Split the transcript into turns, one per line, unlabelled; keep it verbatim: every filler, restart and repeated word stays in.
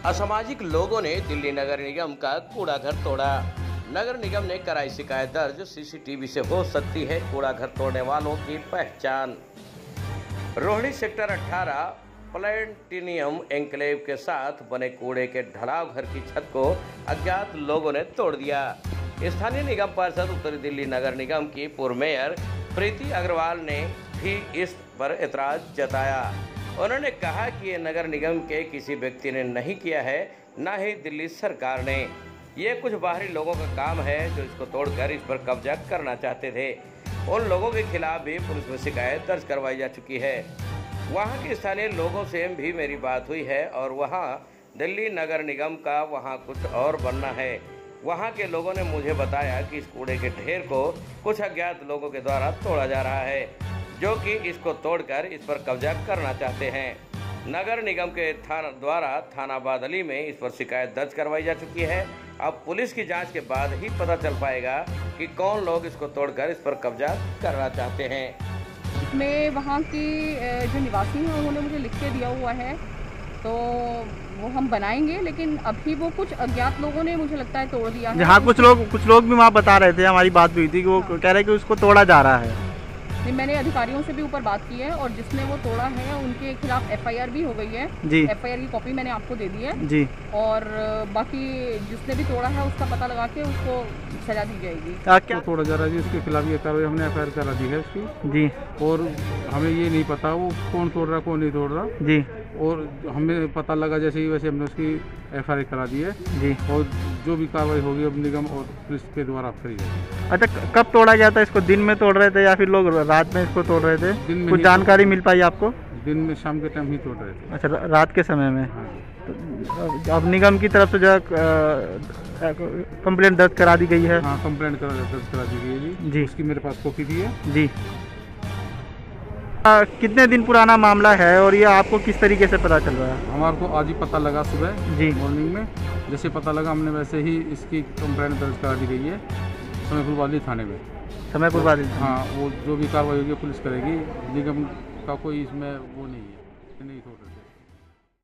असामाजिक लोगों ने दिल्ली नगर निगम का कूड़ा घर तोड़ा। नगर निगम ने कराई शिकायत दर्ज। सीसीटीवी से हो सकती है कूड़ा घर तोड़ने वालों की पहचान। रोहिणी सेक्टर अठारह प्लेटिनियम एन्क्लेव के साथ बने कूड़े के ढलाव घर की छत को अज्ञात लोगों ने तोड़ दिया। स्थानीय निगम पार्षद उत्तरी दिल्ली नगर निगम की पूर्व मेयर प्रीति अग्रवाल ने भी इस पर एतराज जताया। उन्होंने कहा कि ये नगर निगम के किसी व्यक्ति ने नहीं किया है, न ही दिल्ली सरकार ने। ये कुछ बाहरी लोगों का काम है जो इसको तोड़कर इस पर कब्जा करना चाहते थे। उन लोगों के खिलाफ भी पुलिस में शिकायत दर्ज करवाई जा चुकी है। वहाँ के स्थानीय लोगों से भी मेरी बात हुई है और वहाँ दिल्ली नगर निगम का वहाँ कुछ और बनना है। वहाँ के लोगों ने मुझे बताया कि इस कूड़े के ढेर को कुछ अज्ञात लोगों के द्वारा तोड़ा जा रहा है, जो कि इसको तोड़कर इस पर कब्जा करना चाहते हैं। नगर निगम के थाना द्वारा थाना बादली में इस पर शिकायत दर्ज करवाई जा चुकी है। अब पुलिस की जांच के बाद ही पता चल पाएगा कि कौन लोग इसको तोड़कर इस पर कब्जा करना चाहते हैं।
इसमें वहाँ की जो निवासी हैं उन्होंने मुझे लिख के दिया हुआ है, तो वो हम बनाएंगे, लेकिन अभी वो कुछ अज्ञात लोगों ने मुझे लगता है तोड़ दिया है।
हाँ, कुछ लोग कुछ लोग भी वहाँ बता रहे थे, हमारी बात हुई थी कि वो हाँ। कह रहे हैं कि उसको तोड़ा जा रहा है।
नहीं, मैंने अधिकारियों से भी ऊपर बात की है और जिसने वो तोड़ा है उनके खिलाफ एफआईआर भी हो गई है जी। एफआईआर की कॉपी मैंने आपको दे दी है जी। और बाकी जिसने भी तोड़ा है उसका पता लगा के उसको सजा दी जाएगी।
क्या क्या
तोड़ा जा रहा है जी, उसके खिलाफ ये कार्रवाई हमने एफआईआर करा दी है उसकी जी। और हमें ये नहीं पता वो कौन तोड़ रहा कौन नहीं तोड़ रहा जी। और हमें पता लगा जैसे ही वैसे हमने उसकी एफआईआर करा दी है जी। और जो भी कार्रवाई होगी अब निगम और पुलिस के द्वारा करी जाएगी।
अच्छा, कब तोड़ा गया था? इसको दिन में तोड़ रहे थे या फिर लोग रात में इसको तोड़ रहे थे?
दिन में।
कुछ जानकारी मिल पाई आपको?
दिन में, शाम के टाइम ही तोड़ रहे थे।
अच्छा, रात के समय में।
हाँ।
तो अब निगम की तरफ से जो कंप्लेंट दर्ज करा दी गई है?
हाँ, कंप्लेंट दर्ज करा दी गई है जी जी। उसकी मेरे पास कॉपी भी है
जी। आ, कितने दिन पुराना मामला है और ये आपको किस तरीके से पता चल रहा है?
हमारे को आज ही पता लगा सुबह जी मॉर्निंग में। जैसे पता लगा हमने वैसे ही इसकी कंप्लेंट दर्ज करा दी गई है समयपुर बादली थाने में।
समयपुर बादली?
हाँ, वो जो भी कार्रवाई होगी पुलिस करेगी। निगम का कोई इसमें वो नहीं है, नहीं छोड़